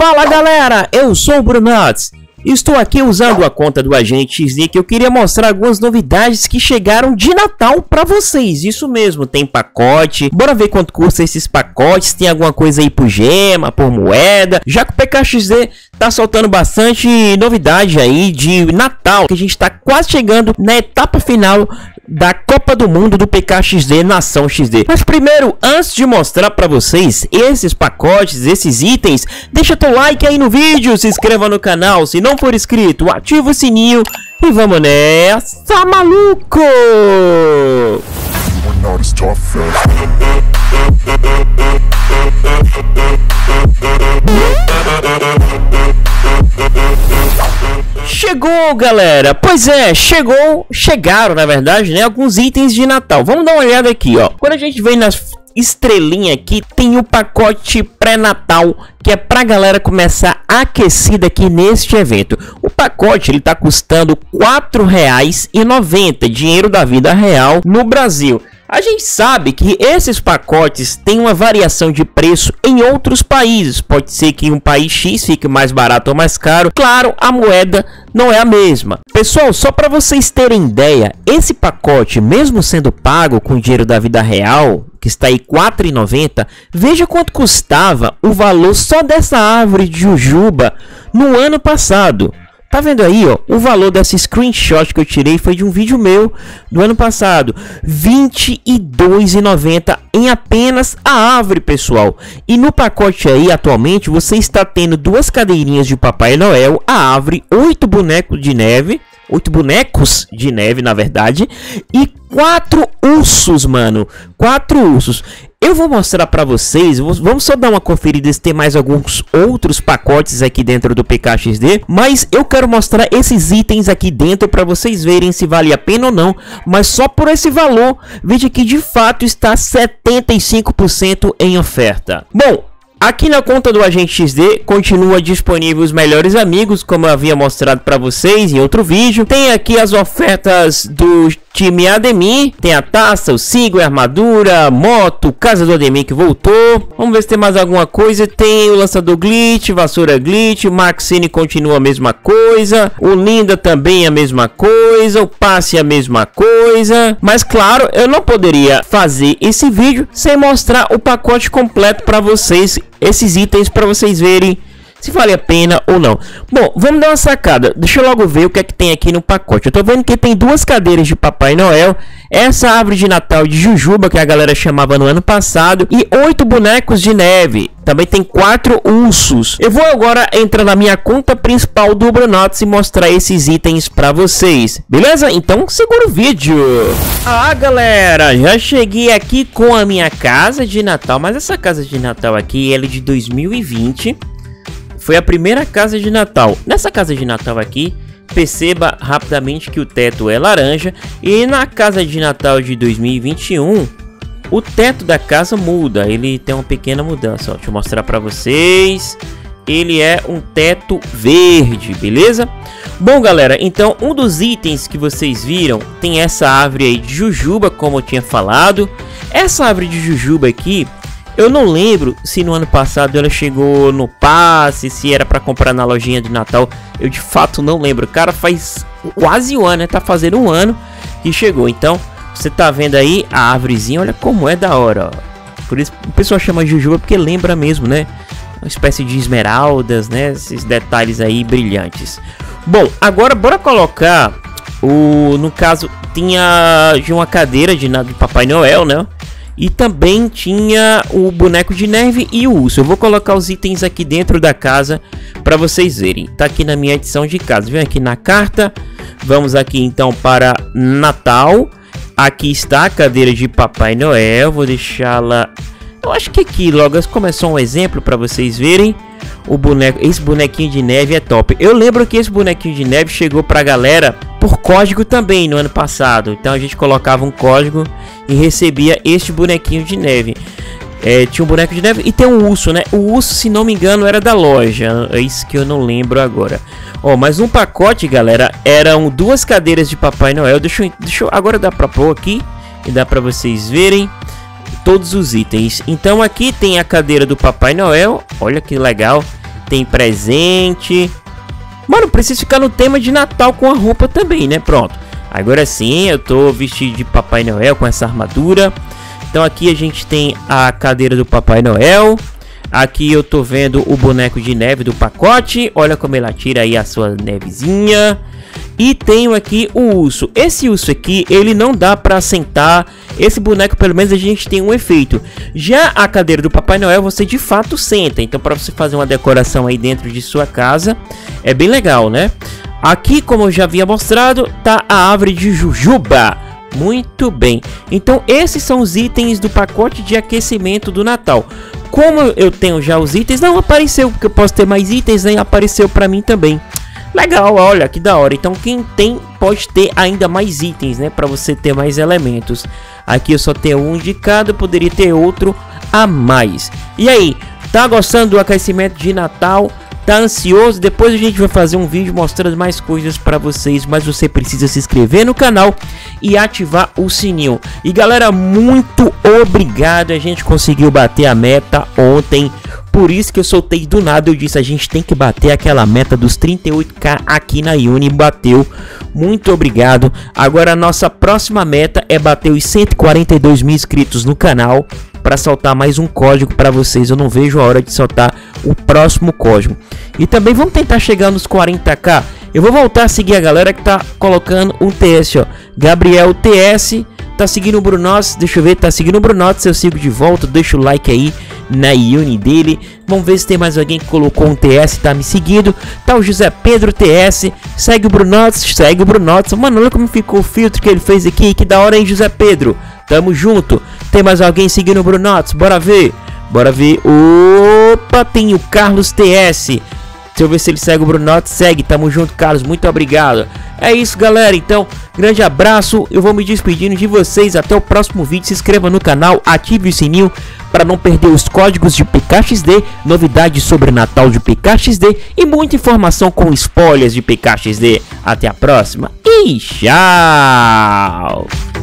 Fala galera, eu sou o Brunots. Estou aqui usando a conta do Agente XD que eu queria mostrar algumas novidades que chegaram de Natal para vocês. Isso mesmo, tem pacote. Bora ver quanto custa esses pacotes. Tem alguma coisa aí por gema, por moeda. Já que o PKXD tá soltando bastante novidade aí de Natal, que a gente tá quase chegando na etapa final da Copa do Mundo do PKXD Nação XD. Mas primeiro, antes de mostrar para vocês esses pacotes, esses itens, deixa teu like aí no vídeo, se inscreva no canal se não for inscrito, ativa o sininho e vamos nessa, maluco! Chegou, galera! Pois é, chegaram na verdade, né, alguns itens de Natal. Vamos dar uma olhada aqui, ó. Quando a gente vem nas estrelinhas aqui, tem o pacote pré-natal, que é pra galera começar aquecida aqui neste evento. O pacote, ele tá custando R$ 4,90, dinheiro da vida real no Brasil. A gente sabe que esses pacotes têm uma variação de preço em outros países. Pode ser que em um país X fique mais barato ou mais caro. Claro, a moeda não é a mesma. Pessoal, só para vocês terem ideia, esse pacote, mesmo sendo pago com dinheiro da vida real, que está aí R$ 4,90, veja quanto custava o valor só dessa árvore de jujuba no ano passado. Tá vendo aí, ó, o valor dessa screenshot que eu tirei foi de um vídeo meu do ano passado, R$ 22,90 em apenas a árvore, pessoal. E no pacote aí, atualmente, você está tendo duas cadeirinhas de Papai Noel, a árvore, 8 bonecos de neve, 8 bonecos de neve, na verdade, e 4 ursos, mano, 4 ursos. Eu vou mostrar para vocês, vamos só dar uma conferida se tem mais alguns outros pacotes aqui dentro do PKXD, mas eu quero mostrar esses itens aqui dentro para vocês verem se vale a pena ou não, mas só por esse valor, veja que de fato está 75% em oferta. Bom, aqui na conta do Agente XD continua disponível os melhores amigos, como eu havia mostrado para vocês em outro vídeo. Tem aqui as ofertas do time Ademir, tem a taça, o Sigo, a armadura, moto, casa do Ademir que voltou. Vamos ver se tem mais alguma coisa. Tem o lançador glitch, vassoura glitch, o Maxine continua a mesma coisa, o Linda também a mesma coisa, o passe a mesma coisa. Mas claro, eu não poderia fazer esse vídeo sem mostrar o pacote completo para vocês, esses itens para vocês verem se vale a pena ou não. Bom, vamos dar uma sacada. Deixa eu logo ver o que é que tem aqui no pacote. Eu tô vendo que tem duas cadeiras de Papai Noel, essa árvore de Natal de Jujuba que a galera chamava no ano passado e 8 bonecos de neve. Também tem 4 ursos. Eu vou agora entrar na minha conta principal do Brunots e mostrar esses itens para vocês. Beleza? Então segura o vídeo. Ah, galera, já cheguei aqui com a minha casa de Natal, mas essa casa de Natal aqui, ela é de 2020. Foi a primeira casa de Natal. Nessa casa de Natal aqui, perceba rapidamente que o teto é laranja. E na casa de Natal de 2021, o teto da casa muda. Ele tem uma pequena mudança, ó. Deixa eu mostrar para vocês. Ele é um teto verde, beleza? Bom, galera, então um dos itens que vocês viram tem essa árvore aí de jujuba, como eu tinha falado. Essa árvore de jujuba aqui, eu não lembro se no ano passado ela chegou no passe, se era para comprar na lojinha de Natal. Eu de fato não lembro. Cara, faz quase um ano, né? Tá fazendo um ano que chegou. Então, você tá vendo aí a árvorezinha, olha como é da hora, ó. Por isso o pessoal chama jujuba porque lembra mesmo, né? Uma espécie de esmeraldas, né? Esses detalhes aí brilhantes. Bom, agora bora colocar no caso, tinha de uma cadeira de Papai Noel, né? E também tinha o boneco de neve e o urso. Eu vou colocar os itens aqui dentro da casa para vocês verem. Tá aqui na minha edição de casa. Vem aqui na carta. Vamos aqui então para Natal. Aqui está a cadeira de Papai Noel. Vou deixá-la... Eu acho que aqui logo começou um exemplo para vocês verem. O boneco, esse bonequinho de neve é top. Eu lembro que esse bonequinho de neve chegou pra galera por código também no ano passado. Então a gente colocava um código e recebia este bonequinho de neve. Tinha um boneco de neve e tem um urso, né? O urso, se não me engano, era da loja. É isso que eu não lembro agora. Ó, mas um pacote, galera, eram duas cadeiras de Papai Noel. Deixa eu agora dá pra pôr aqui e dá pra vocês verem todos os itens. Então aqui tem a cadeira do Papai Noel, olha que legal. tem presente. Mano, preciso ficar no tema de Natal com a roupa também, né? Pronto. Agora sim, eu tô vestido de Papai Noel com essa armadura. Então aqui a gente tem a cadeira do Papai Noel. Aqui eu tô vendo o boneco de neve do pacote. Olha como ele atira aí a sua nevezinha. E tenho aqui o urso. Esse urso aqui, ele não dá pra sentar. Esse boneco, pelo menos, a gente tem um efeito. Já a cadeira do Papai Noel, você de fato senta. Então, para você fazer uma decoração aí dentro de sua casa, é bem legal, né? Aqui, como eu já havia mostrado, tá a árvore de jujuba. Muito bem. Então, esses são os itens do pacote de aquecimento do Natal. Como eu tenho já os itens, não apareceu, porque eu posso ter mais itens, nem apareceu para mim também. Legal, olha que da hora. Então quem tem pode ter ainda mais itens, né, para você ter mais elementos. Aqui eu só tenho um de cada, poderia ter outro a mais. E aí, tá gostando do aquecimento de Natal? Tá ansioso? Depois a gente vai fazer um vídeo mostrando mais coisas para vocês, mas você precisa se inscrever no canal e ativar o sininho. E galera, muito obrigado, a gente conseguiu bater a meta ontem. Por isso que eu soltei do nada, eu disse, a gente tem que bater aquela meta dos 38k aqui na Uni, bateu. Muito obrigado. Agora a nossa próxima meta é bater os 142 mil inscritos no canal para soltar mais um código para vocês. Eu não vejo a hora de soltar o próximo código. E também vamos tentar chegar nos 40k. Eu vou voltar a seguir a galera que tá colocando um TS, ó. Gabriel TS tá seguindo o Brunotes, deixa eu ver, tá seguindo o Brunotes, eu sigo de volta, deixa o like aí na Uni dele. Vamos ver se tem mais alguém que colocou um TS, tá me seguindo. Tá o José Pedro TS, segue o Brunotes, segue o Brunotes. Mano, olha como ficou o filtro que ele fez aqui, que da hora, hein, José Pedro. Tamo junto. Tem mais alguém seguindo o Brunotes? Bora ver. Bora ver. Opa, tem o Carlos TS. Deixa eu ver se ele segue o Brunotes. Segue, tamo junto, Carlos. Muito obrigado. É isso, galera. Então, grande abraço. Eu vou me despedindo de vocês. Até o próximo vídeo. Se inscreva no canal, ative o sininho para não perder os códigos de PKXD, novidades sobre Natal de PKXD e muita informação com spoilers de PKXD. Até a próxima e tchau!